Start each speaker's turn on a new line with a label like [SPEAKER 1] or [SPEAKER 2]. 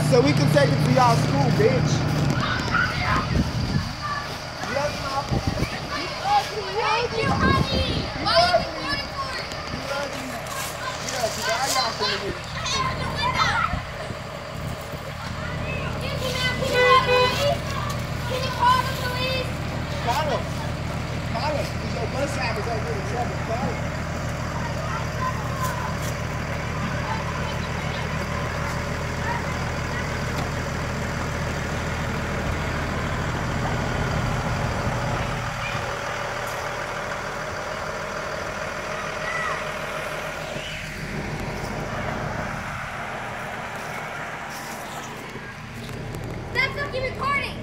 [SPEAKER 1] so we can take it to y'all school, bitch. Yes, Mom.
[SPEAKER 2] Thank you, honey. Why are you recording for it?
[SPEAKER 1] Yeah, because I got to get
[SPEAKER 2] Open the window. Excuse me, ma'am. Can you call the police? Can you call the police?
[SPEAKER 1] Call him. Call him. Because your bus driver's over in trouble. Call him.
[SPEAKER 2] Stop fucking recording.